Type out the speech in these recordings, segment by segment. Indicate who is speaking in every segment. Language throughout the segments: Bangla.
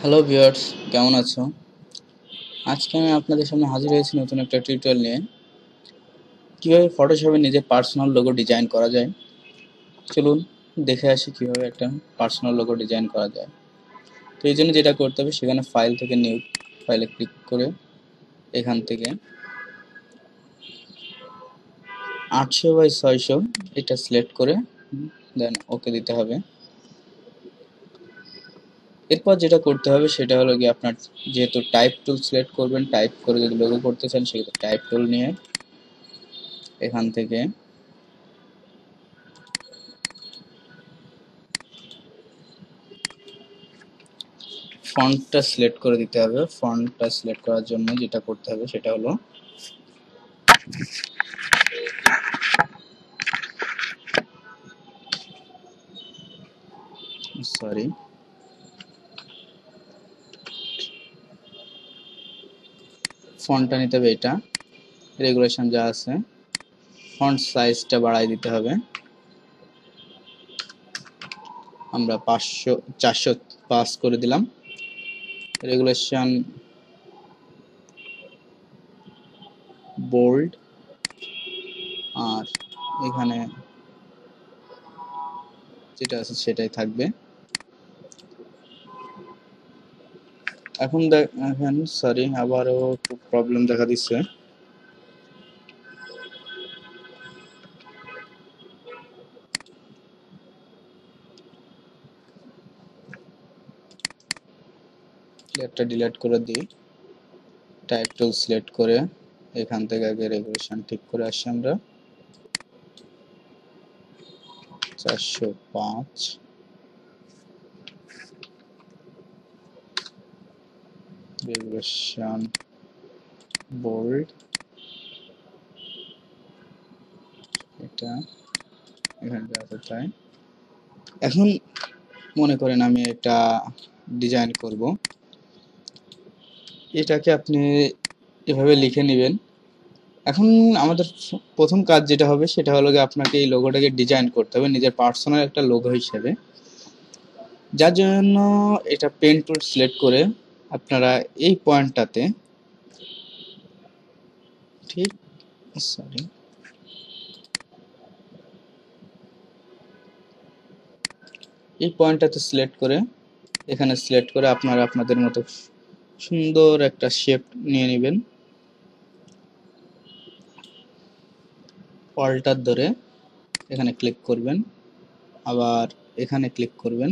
Speaker 1: হ্যালো ভিউয়ার্স, কেমন আছো? আজকে আমি আপনাদের সামনে হাজির হয়েছি নতুন একটা টিউটোরিয়াল নিয়ে। কিভাবে ফটোশপে নিজের পার্সোনাল লোগো ডিজাইন করা যায়। চলুন দেখে আসি কিভাবে একটা পার্সোনাল লোগো ডিজাইন করা যায়। তো এই জন্য যেটা করতে হবে, সেখানে ফাইল থেকে নিউ ফাইলে ক্লিক করে এখান থেকে 800x600 এটা সিলেক্ট করে দেন ওকে দিতে হবে। এরপর যেটা করতে হবে সেটা হলো গিয়ে আপনার যেহেতু টাইপ টুল সিলেক্ট করবেন, টাইপ করে যদি লোগো করতে চান সেক্ষেত্রে টাইপ টুল নিয়ে এখান থেকে ফন্টটা সিলেক্ট করে দিতে হবে। ফন্টটা সিলেক্ট করার জন্য যেটা করতে হবে সেটা হলো সরি ফন্টটা নিতে হবে, এটা রেগুলেশন যা আছে। ফন্ট সাইজটা বাড়াই দিতে হবে, আমরা 405 করে দিলাম। রেগুলেশন বোল্ড, আর এখানে যেটা আছে সেটাই থাকবে। এখন দেখেন, সরি আবারও একটু প্রবলেম দেখা দিচ্ছে। একটা ডিলিট করে দিই, টাইপ টুল সিলেক্ট করে এখান থেকে আগে রেগুলেশন ঠিক করে আসি আমরা 405। রেগুলেশন বোল্ড, এটা এখানে আছে তাই। এখন মনে করেন আমি এটা ডিজাইন করব, এটাকে আপনি এভাবে লিখে নেবেন। এখন আমাদের প্রথম কাজ যেটা হবে সেটা হলো যে আপনাকে এই লোগোটাকে ডিজাইন করতে হবে নিজের পার্সোনাল একটা লোগো হিসেবে। যার জন্য এটা পেন টুল সিলেক্ট করে আপনারা এই পয়েন্টটাতে ঠিক সরি এই পয়েন্টটাতে সিলেক্ট করে এখানে সিলেক্ট করে আপনারা আপনাদের মতো সুন্দর একটা শেপ নিয়ে নেবেন। অল্টার ধরে এখানে ক্লিক করবেন, আবার এখানে ক্লিক করবেন।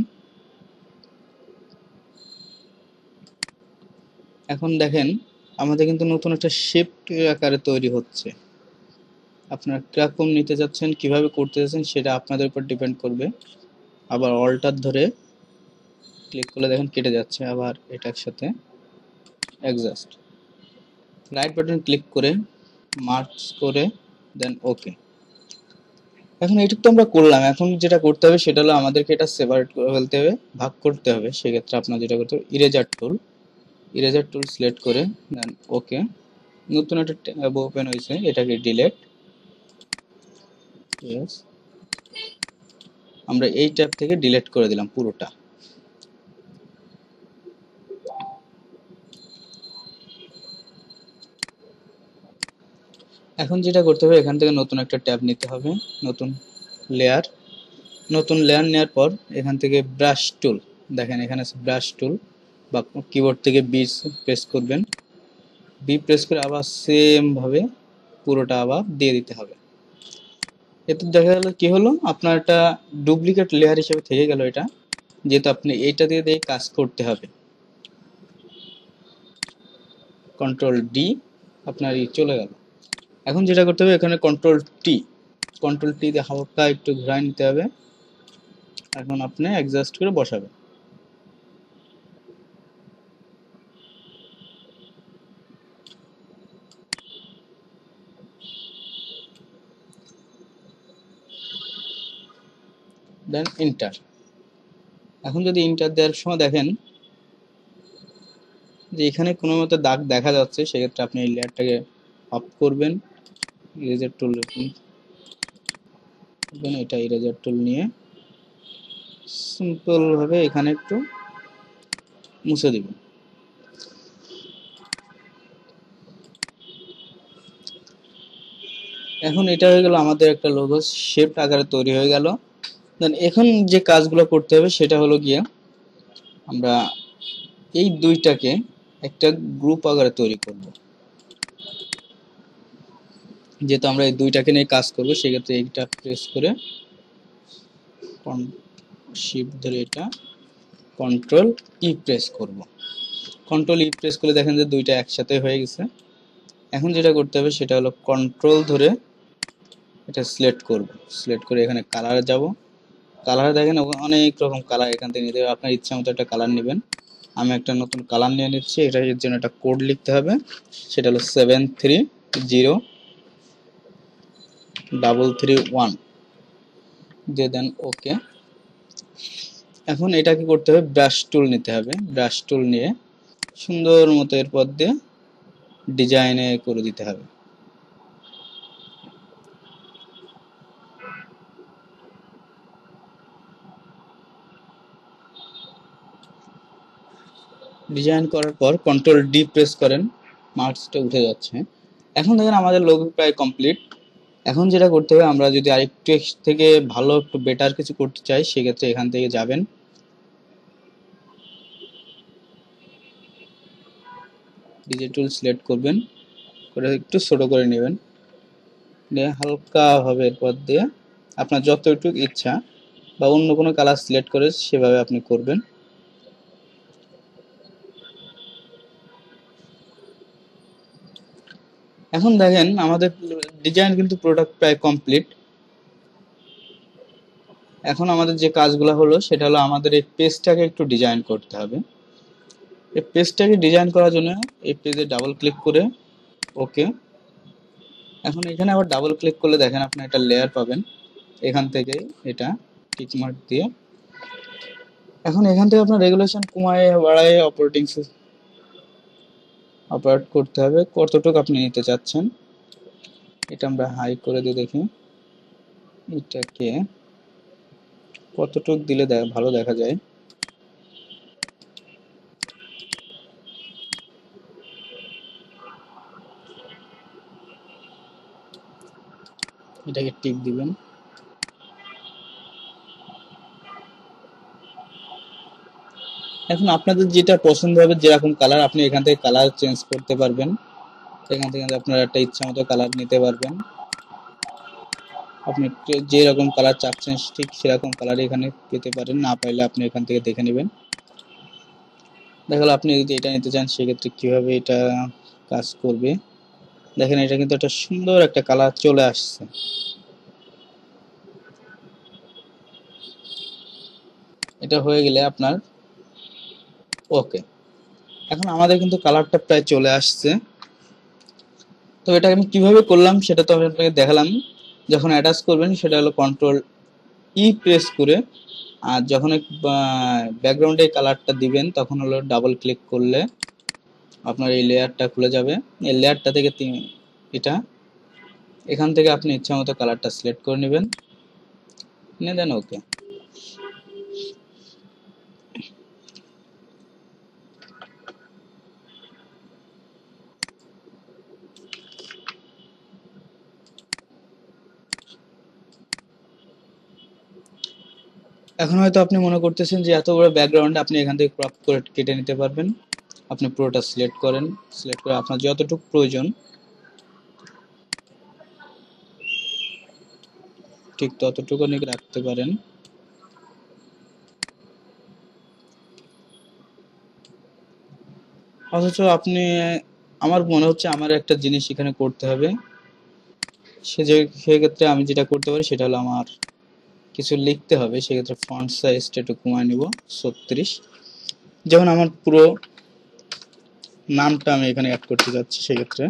Speaker 1: এখন দেখেন আমাদের কিন্তু নতুন একটা শেপ আকারে তৈরি হচ্ছে। আপনারা কিরকম নিতে যাচ্ছেন, কিভাবে করতে যাচ্ছেন সেটা আপনাদের উপর ডিপেন্ড করবে। আবার অল্টার ধরে ক্লিক করলে দেখেন কেটে যাচ্ছে, আবার এটার সাথে অ্যাডজাস্ট রাইট বাটন ক্লিক করে মার্কস করে দেন ওকে। এখন এইটুকু তো আমরা করলাম, এখন যেটা করতে হবে সেটা হলো আমাদেরকে এটা সেপারেট করে ফেলতে হবে, ভাগ করতে হবে। সেক্ষেত্রে আপনার যেটা করতে হবে ইরেজার টুল সিলেক্ট করে দেন ওকে। নতুন একটা ট্যাব ওপেন হয়েছে, এটাকে ডিলিট। ইয়েস, আমরা এই ট্যাব থেকে ডিলিট করে দিলাম পুরোটা। এখন যেটা করতে হবে এখান থেকে নতুন একটা ট্যাব নিতে হবে, নতুন লেয়ার। নতুন লেয়ার নেওয়ার পর এখান থেকে ব্রাশ টুল, দেখেন এখানে আছে ব্রাশ টুল, বা কিবোর্ড থেকে বি প্রেস করবেন। বি প্রেস করে আবার সেম ভাবে পুরোটা আবার দিয়ে দিতে হবে। এতে দেখা গেল কি হলো, আপনার একটা ডুপ্লিকেট লেয়ার হিসেবে থেকে গেল এটা, যেহেতু আপনি এইটা দিয়ে দিয়ে কাজ করতে হবে। কন্ট্রোল ডি, আপনার চলে গেল। এখন যেটা করতে হবে এখানে কন্ট্রোল টি দিয়ে হালকা একটু ঘুরায় নিতে হবে। এখন আপনি অ্যাডজাস্ট করে বসাবেন। Then enter. এখন যদি এন্টার দেওয়ার সময় দেখেন যে এখানে কোনো মতো দাগ দেখা যাচ্ছে, সেক্ষেত্রে আপনি এই লেয়ারটাকে অফ করবেন। ইরেজার টুল এটা ইরেজার টুল নিয়ে সিম্পল ভাবে এখানে একটু মুছে দিব। এখন এটা হয়ে গেল আমাদের একটা লোগো শেপ আকারে তৈরি হয়ে গেল। দেন এখন যে কাজগুলো করতে হবে সেটা হলো গিয়ে আমরা এই দুইটাকে একটা গ্রুপ আকারে তৈরি করব। যেহেতু আমরা এই দুইটাকে নিয়ে কাজ করব সেক্ষেত্রে এইটা প্রেস করে শিফট ধরে এটা কন্ট্রোল ই প্রেস করব। কন্ট্রোল ই প্রেস করে দেখেন যে দুইটা একসাথে হয়ে গেছে। এখন যেটা করতে হবে সেটা হলো কন্ট্রোল ধরে এটা সিলেক্ট করব। সিলেক্ট করে এখানে কালারে যাব। কালারে দেখেন অনেক রকম কালার এখান থেকে নিতে হবে, আপনার ইচ্ছা মতো একটা কালার নেবেন। আমি একটা নতুন কালার নিয়ে নিচ্ছি। এটার জন্য একটা কোড লিখতে হবে, সেটা হলো 7303331 দিয়ে দেন ওকে। এখন এটাকে করতে হবে, ব্রাশ টুল নিতে হবে। ব্রাশ টুল নিয়ে সুন্দর মতো এরপর দিয়ে ডিজাইনে করে দিতে হবে। ডিজাইন করার পর কন্ট্রোল ডি প্রেস করেন, মার্কসটা উঠে যাচ্ছে। এখন দেখেন আমাদের লোগো প্রায় কমপ্লিট। এখন যেটা করতে হবে, আমরা যদি আরেকটু থেকে ভালো একটু বেটার কিছু করতে চাই সেক্ষেত্রে এখান থেকে যাবেন, ডিজাইন টুল সিলেক্ট করবেন, করে একটু ছোট করে নেবেন, নিয়ে হালকা ভাবে এরপর দিয়ে আপনার যতটুকু ইচ্ছা বা অন্য কোনো কালার সিলেক্ট করে সেভাবে আপনি করবেন। এখন দেখেন আমাদের ডিজাইন কিন্তু প্রোডাক্ট প্রায় কমপ্লিট। এখন আমাদের যে কাজগুলো হলো সেটা হলো আমাদের এই পেজটাকে একটু ডিজাইন করতে হবে। এই পেজটাকে ডিজাইন করার জন্য এই পেজে ডাবল ক্লিক করে ওকে। এখন এখানে আবার ডাবল ক্লিক করলে দেখেন আপনি একটা লেয়ার পাবেন, এখান থেকে এটা টিক মার্ক দিয়ে এখন এখান থেকে আপনার রেগুলেশন কমায় বাড়ায় অপারেট করতে হবে, কতটুকু আপনি নিতে চাচ্ছেন। এটা আমরা হাই করে দিয়ে দেখি এটাকে কতটুকু দিলে ভালো দেখা যায়। এটাকে টিক দিবেন। এখন আপনাদের যেটা পছন্দ হবে, যেরকম কালার আপনি এখান থেকে কালার চেঞ্জ করতে পারবেন। এখান থেকে আপনার একটা ইচ্ছা মতো কালার নিতে পারবেন। আপনি যেরকম কালার চাচ্ছেন ঠিক সেরকম কালার এখানে পেতে পারেন, না পাইলে আপনি এখান থেকে দেখে নেবেন। দেখা গেল আপনি যদি এটা নিতে চান সেক্ষেত্রে কিভাবে এটা কাজ করবে। দেখেন এটা কিন্তু একটা সুন্দর একটা কালার চলে আসছে। এটা হয়ে গেলে আপনার ওকে। এখন আমাদের কিন্তু কালারটা প্রায় চলে আসছে। তো এটা আমি কিভাবে করলাম সেটা তো আমি আপনাকে দেখালাম। যখন অ্যাটাচ করবেন সেটা হলো কন্ট্রোল ই প্রেস করে, আর যখন ব্যাকগ্রাউন্ডে কালারটা দিবেন তখন হলো ডাবল ক্লিক করলে আপনার এই লেয়ারটা খুলে যাবে। এই লেয়ারটা থেকে এটা এখান থেকে আপনি ইচ্ছা মতো কালারটা সিলেক্ট করে নেবেন, নিয়ে দেন ওকে। এখন হয়তো আপনি মনে করতেছেন যে এত বড় ব্যাকগ্রাউন্ড আপনি এখান থেকে ক্রপ করে কেটে নিতে পারবেন। আপনি পুরোটা সিলেক্ট করেন, সিলেক্ট করে আপনার যতটুকু প্রয়োজন ঠিক ততটুকু নিয়ে রাখতে পারেন। অথচ আপনি, আমার মনে হচ্ছে আমার একটা জিনিস এখানে করতে হবে, সেক্ষেত্রে আমি যেটা করতে পারি সেটা হলো আমার কিছু লিখতে হবে। সেক্ষেত্রে ফন্ট সাইজটা একটু কমায় নিব 36। যেমন আমার পুরো নামটা আমি এখানে অ্যাড করতে যাচ্ছি, সেক্ষেত্রে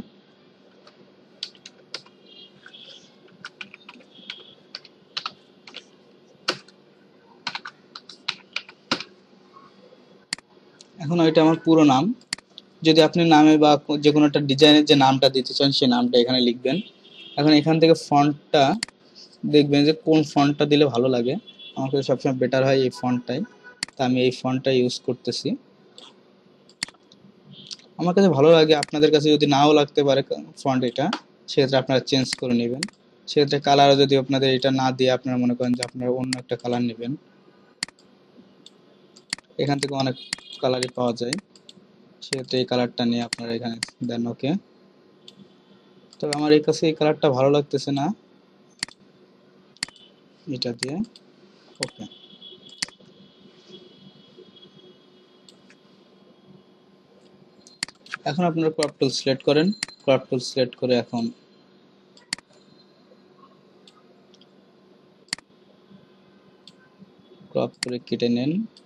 Speaker 1: এখন ওইটা আমার পুরো নাম। যদি আপনি নামে বা যে কোনো একটা ডিজাইনের যে নামটা দিতে চান সেই নামটা এখানে লিখবেন। এখন এখান থেকে ফন্টটা দেখবেন যে কোন ফন্টটা দিলে ভালো লাগে। আমার কাছে সবসময় বেটার হয় এই ফন্টটাই, তা আমি এই ফন্টটা ইউজ করতেছি। আমার কাছে ভালো লাগে, আপনাদের কাছে যদি নাও লাগতে পারে ফন্ট এটা, সেক্ষেত্রে আপনারা চেঞ্জ করে নেবেন। সেক্ষেত্রে কালারও যদি আপনাদের এটা না দিয়ে আপনারা মনে করেন যে আপনারা অন্য একটা কালার নেবেন, এখান থেকে অনেক কালারই পাওয়া যায়, সেক্ষেত্রে এই কালারটা নিয়ে আপনারা এখানে দেন ওকে। তবে আমার এই কাছে এই কালারটা ভালো লাগতেছে না, এটা দিয়ে ওকে। এখন আপনারা ক্রপ টুল সিলেক্ট করেন, ক্রপ টুল সিলেক্ট করে এখন ক্রপ করে কেটে নেন।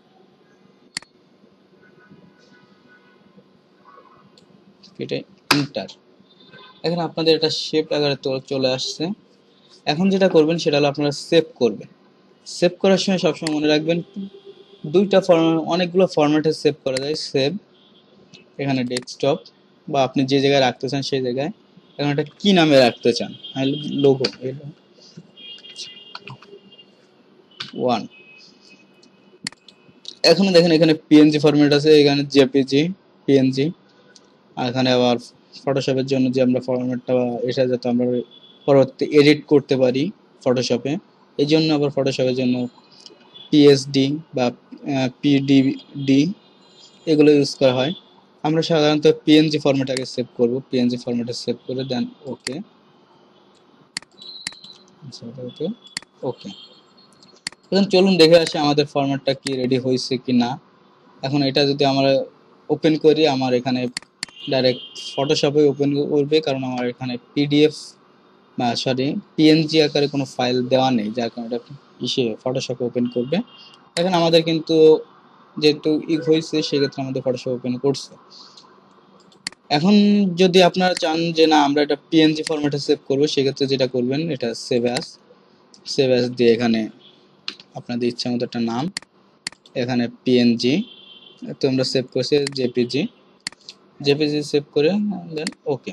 Speaker 1: কেটে এন্টার। এখন আপনাদের এটা শেপ আকারে চলে আসছে। এখন যেটা করবেন সেটা হলো আপনারা সেভ করবেন। সেভ করার সময় সবসময় মনে রাখবেন দুইটা অনেকগুলো ফরম্যাটে সেভ করা যায়। সেভ, এখানে ডেস্কটপ বা আপনি যে জায়গায় রাখতে চান সেই জায়গায়। এখন এটা কি নামে রাখতে চান, লোগো ওয়ান। এখন দেখেন এখানে পিএনজি ফরম্যাট আছে, এখানে জেপিজি, পিএনজি, আর এখানে আবার ফটোশপের জন্য যে আমরা ফরম্যাটটা এটা যাতে আমরা পরবর্তী এডিট করতে পারি ফটোশপে, এই জন্য আবার ফটোশপের জন্য পিএসডি বা পিডিডি এগুলো ইউজ করা হয়। আমরা সাধারণত পিএনজি ফরম্যাট আগে সেভ করব, পিএনজি ফরম্যাটে সেভ করে দেন ওকে। ওকে ওকে। এখন চলুন দেখে আসি আমাদের ফরম্যাটটা কি রেডি হয়েছে কি না। এখন এটা যদি আমরা ওপেন করি, আমার এখানে ডাইরেক্ট ফটোশপে ওপেন করবে, কারণ আমার এখানে পিডিএফ বা সরি পিএনজি আকারে কোনো ফাইল দেওয়া নেই, যার কারণে এটা ফটোশপে ওপেন করবে। এখন আমাদের কিন্তু যেহেতু হয়েছে সেক্ষেত্রে আমাদের ফটোশপ ওপেন করছে। এখন যদি আপনারা চান যে না আমরা এটা পিএনজি ফরম্যাটে সেভ করবো, সেক্ষেত্রে যেটা করবেন এটা সেভ অ্যাজ দিয়ে এখানে আপনাদের ইচ্ছা মতো একটা নাম, এখানে পিএনজি তো আমরা সেভ করছি জেপিজি, জেপিজি সেভ করে দেন ওকে।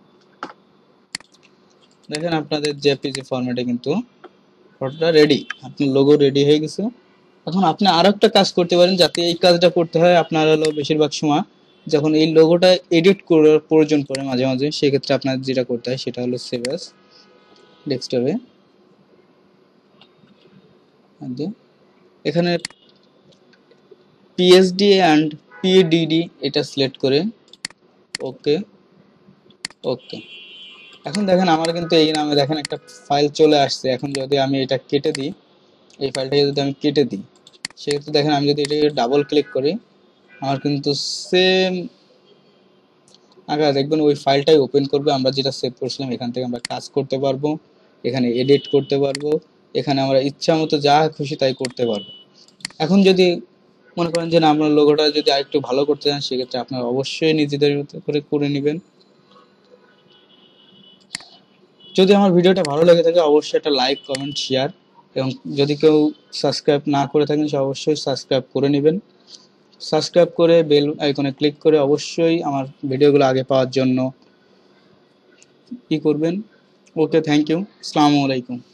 Speaker 1: দেখেন আপনাদের জেপিজি ফরম্যাটে কিন্তু ফটোটা রেডি, আপনার লোগো রেডি হয়ে গেছে। এখন আপনি আরো একটা কাজ করতে পারেন, যাতে এই কাজটা করতে হয় আপনার হলো বেশিরভাগ সময় যখন এই লোগোটা এডিট করার প্রয়োজন পড়ে মাঝে মাঝে, সেক্ষেত্রে আপনার যেটা করতে হয় সেটা হলো সেভ অ্যাজ ডেস্কটপে এখানে পিএসডি অ্যান্ড পিডিডি এটা সিলেক্ট করে ওকে ওকে। এখন দেখেন আমার কিন্তু এই নামে দেখেন একটা ফাইল চলে আসছে। এখন যদি আমি এটা কেটে দিই, এই ফাইলটাকে যদি আমি কেটে দিই, সেক্ষেত্রে দেখেন আমি যদি এটাকে ডাবল ক্লিক করি, আমার কিন্তু সেম আগে দেখবেন ওই ফাইলটাই ওপেন করবে। আমরা যেটা সেভ করেছিলাম এখান থেকে আমরা কাজ করতে পারবো, এখানে এডিট করতে পারবো, এখানে আমরা ইচ্ছা মতো যা খুশি তাই করতে পারবো। এখন যদি মনে করেন যে না আপনার লোগোটা যদি আরেকটু ভালো করতে চান, সেক্ষেত্রে আপনারা অবশ্যই নিজেদের মতো করে নেবেন। যদি আমার ভিডিওটা ভালো লেগে থাকে অবশ্যই একটা লাইক কমেন্ট শেয়ার, এবং যদি কেউ সাবস্ক্রাইব না করে থাকেন সে অবশ্যই সাবস্ক্রাইব করে নেবেন। সাবস্ক্রাইব করে বেল আইকনে ক্লিক করে অবশ্যই আমার ভিডিওগুলো আগে পাওয়ার জন্য কি করবেন। ওকে, থ্যাংক ইউ, আসসালামু আলাইকুম।